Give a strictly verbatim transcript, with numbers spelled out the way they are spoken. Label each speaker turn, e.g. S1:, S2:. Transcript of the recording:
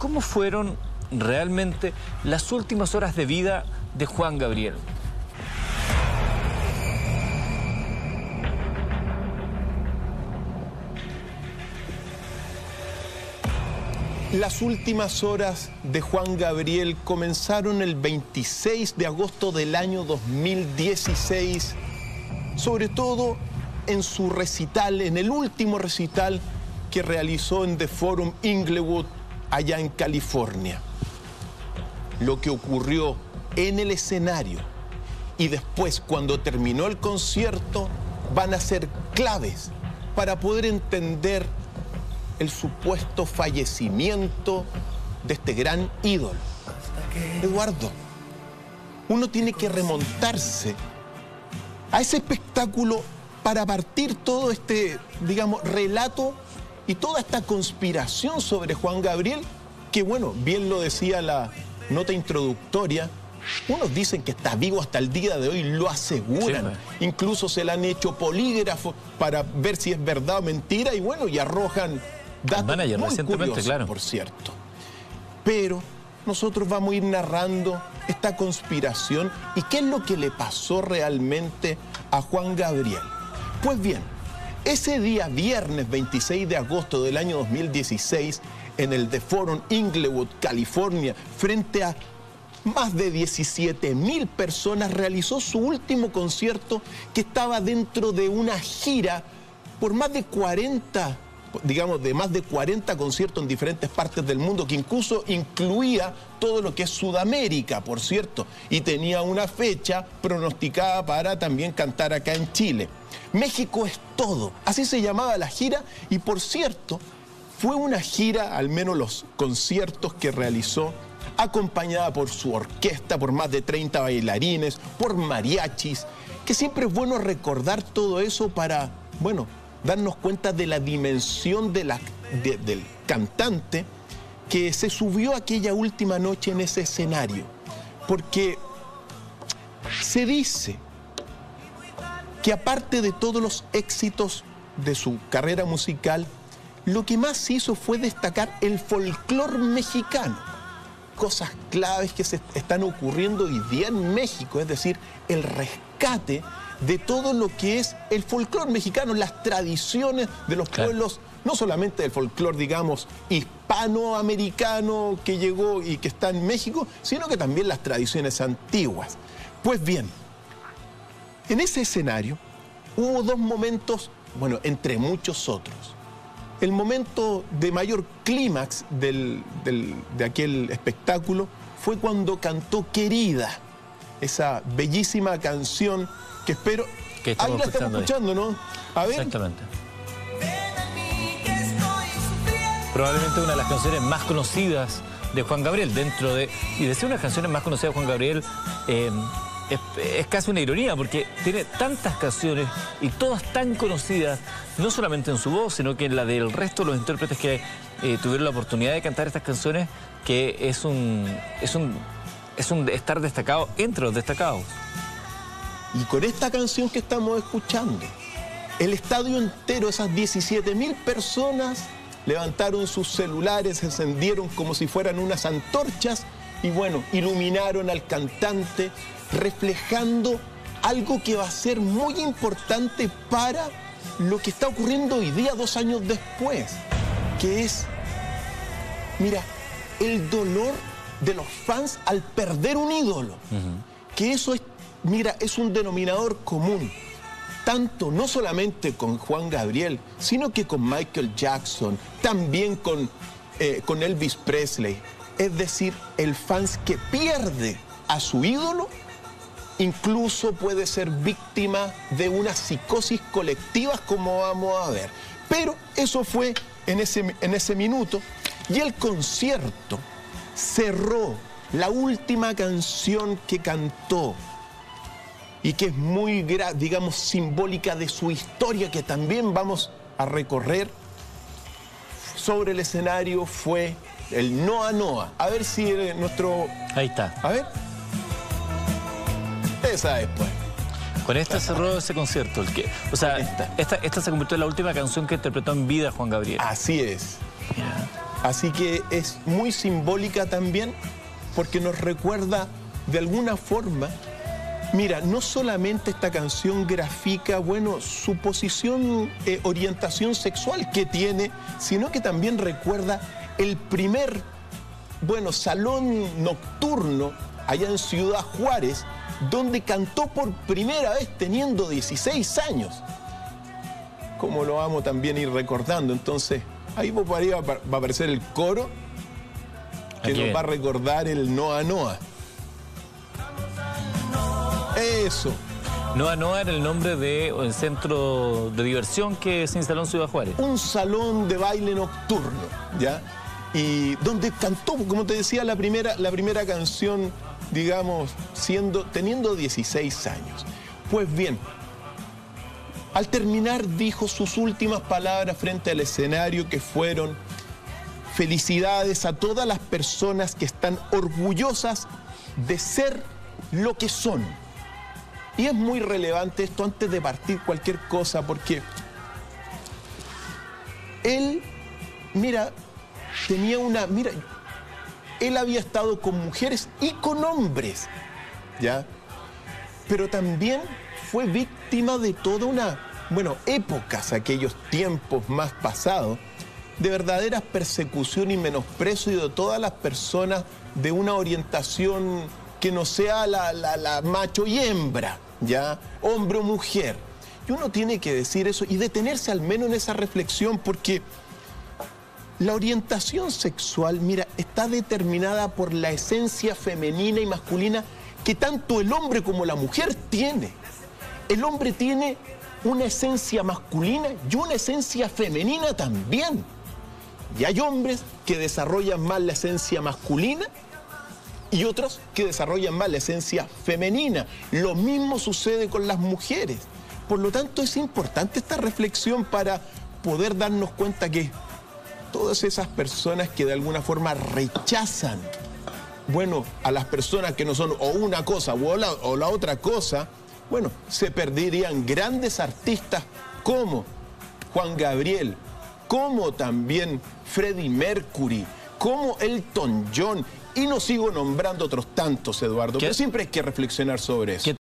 S1: ¿cómo fueron realmente las últimas horas de vida de Juan Gabriel?
S2: Las últimas horas de Juan Gabriel comenzaron el veintiséis de agosto del año dos mil dieciséis, sobre todo en su recital, en el último recital que realizó en The Forum Inglewood, allá en California. Lo que ocurrió en el escenario y después cuando terminó el concierto van a ser claves para poder entender el supuesto fallecimiento de este gran ídolo. Eduardo, uno tiene que remontarse a ese espectáculo para partir todo este, digamos, relato y toda esta conspiración sobre Juan Gabriel, que bueno, bien lo decía la nota introductoria, unos dicen que está vivo hasta el día de hoy, lo aseguran. Sí, incluso se le han hecho polígrafos para ver si es verdad o mentira y bueno, y arrojan datos
S1: manager,
S2: muy
S1: recientemente,
S2: curiosos,
S1: claro.
S2: por cierto. Pero nosotros vamos a ir narrando esta conspiración y qué es lo que le pasó realmente a Juan Gabriel. Pues bien, ese día viernes veintiséis de agosto del año dos mil dieciséis, en el The Forum Inglewood, California, frente a más de diecisiete mil personas, realizó su último concierto que estaba dentro de una gira por más de cuarenta, digamos, de más de cuarenta conciertos en diferentes partes del mundo, que incluso incluía todo lo que es Sudamérica, por cierto, y tenía una fecha pronosticada para también cantar acá en Chile. México es todo, así se llamaba la gira, y por cierto, fue una gira, al menos los conciertos que realizó, acompañada por su orquesta, por más de treinta bailarines, por mariachis, que siempre es bueno recordar todo eso para, bueno, darnos cuenta de la dimensión de la, de, del cantante que se subió aquella última noche en ese escenario. Porque se dice que aparte de todos los éxitos de su carrera musical, lo que más hizo fue destacar el folclore mexicano. Cosas claves que se están ocurriendo hoy día en México, es decir, el rescate de todo lo que es el folclore mexicano, las tradiciones de los claro. pueblos, no solamente del folclore, digamos, hispanoamericano que llegó y que está en México, sino que también las tradiciones antiguas. Pues bien, en ese escenario hubo dos momentos, bueno, entre muchos otros. El momento de mayor clímax del, del, de aquel espectáculo fue cuando cantó Querida, esa bellísima canción que espero...
S1: Que estamos
S2: ahí la estamos escuchando, ¿no? A ver.
S1: Exactamente. Probablemente una de las canciones más conocidas de Juan Gabriel, dentro de... Y decir una de las canciones más conocidas de Juan Gabriel eh, es, es casi una ironía, porque tiene tantas canciones y todas tan conocidas, no solamente en su voz, sino que en la del resto de los intérpretes que eh, tuvieron la oportunidad de cantar estas canciones, que es un, es un, es un estar destacado entre los destacados.
S2: Y con esta canción que estamos escuchando, el estadio entero, esas diecisiete mil personas, levantaron sus celulares, se encendieron como si fueran unas antorchas y bueno, iluminaron al cantante, reflejando algo que va a ser muy importante para lo que está ocurriendo hoy día, dos años después, que es, mira, el dolor de los fans al perder un ídolo, uh-huh. que eso es, mira, es un denominador común, tanto no solamente con Juan Gabriel, sino que con Michael Jackson, también con, eh, con Elvis Presley. Es decir, el fans que pierde a su ídolo incluso puede ser víctima de una psicosis colectiva, como vamos a ver. Pero eso fue en ese, en ese minuto, y el concierto cerró la última canción que cantó y que es muy, digamos, simbólica de su historia, que también vamos a recorrer sobre el escenario, fue el Noa Noa. A ver si nuestro...
S1: Ahí está.
S2: A ver. Esa es, pues.
S1: Con esta cerró ese concierto. El que, o sea, esta. Esta, esta se convirtió en la última canción que interpretó en vida Juan Gabriel.
S2: Así es.
S1: Yeah.
S2: Así que es muy simbólica también porque nos recuerda de alguna forma, mira, no solamente esta canción grafica, bueno, su posición, eh, orientación sexual que tiene, sino que también recuerda el primer, bueno, salón nocturno allá en Ciudad Juárez, donde cantó por primera vez teniendo dieciséis años. Como lo vamos también a ir recordando. Entonces, ahí por ahí va a aparecer el coro que
S1: Aquí
S2: nos
S1: ven.
S2: va a recordar el Noa Noa. Eso.
S1: Noa Noa era el nombre del centro de diversión que se instaló en Ciudad Juárez.
S2: Un salón de baile nocturno, ¿ya? Y donde cantó, como te decía, la primera, la primera canción, digamos, siendo, teniendo dieciséis años. Pues bien, al terminar dijo sus últimas palabras frente al escenario, que fueron: felicidades a todas las personas que están orgullosas de ser lo que son. Y es muy relevante esto antes de partir cualquier cosa, porque él, mira, tenía una, mira, él había estado con mujeres y con hombres, ¿ya? Pero también fue víctima de toda una, bueno, épocas, aquellos tiempos más pasados, de verdaderas persecución y menosprecio de todas las personas de una orientación que no sea la, la, la macho y hembra, ¿ya? Hombre o mujer. Y uno tiene que decir eso y detenerse al menos en esa reflexión, porque la orientación sexual, mira, está determinada por la esencia femenina y masculina que tanto el hombre como la mujer tiene. El hombre tiene una esencia masculina y una esencia femenina también. Y hay hombres que desarrollan más la esencia masculina y otros que desarrollan más la esencia femenina. Lo mismo sucede con las mujeres. Por lo tanto, es importante esta reflexión para poder darnos cuenta que todas esas personas que de alguna forma rechazan, bueno, a las personas que no son o una cosa o la, o la otra cosa, bueno, se perderían grandes artistas como Juan Gabriel, como también Freddie Mercury, como Elton John, y no sigo nombrando otros tantos, Eduardo,
S1: ¿Qué?
S2: pero siempre hay que reflexionar sobre eso.
S1: ¿Qué